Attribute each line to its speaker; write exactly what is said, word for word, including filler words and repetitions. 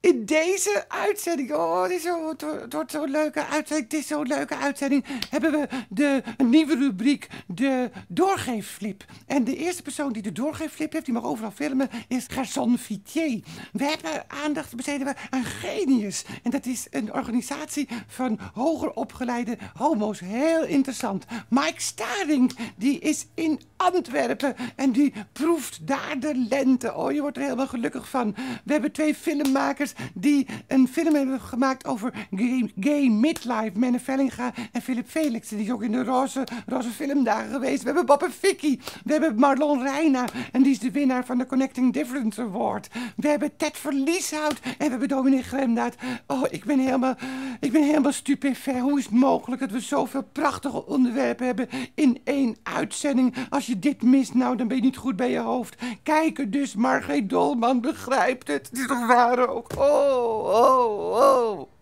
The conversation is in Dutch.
Speaker 1: In deze uitzending, oh, het, is zo, het wordt- het wordt zo'n leuke uitzending, het is zo'n leuke uitzending, hebben we de een nieuwe rubriek, de doorgeefflip. En de eerste persoon die de doorgeefflip heeft, die mag overal filmen, is Garçon Vitier. We hebben aandacht besteden we aan Genius. En dat is een organisatie van hoger opgeleide homo's. Heel interessant. Mike Staring, die is in Antwerpen en die proeft daar de lente. Oh, je wordt er helemaal gelukkig van. We hebben twee filmmakers die een film hebben gemaakt over gay, gay midlife. Menne Vellinga en Philip Felix. Die is ook in de roze, roze filmdagen geweest. We hebben Bob en Vicky. We hebben Marlon Reina en die is de winnaar van de Connecting Difference Award. We hebben Ted Verlieshout en we hebben Dominique Gremdaad. Oh, ik ben helemaal, ik ben helemaal stupefait. Hoe is het mogelijk dat we zoveel prachtige onderwerpen hebben in één uitzending? Als je dit mist, nou, dan ben je niet goed bij je hoofd. Kijken dus, Margreet Dolman begrijpt het. Het is toch waar ook? Oh, oh, oh.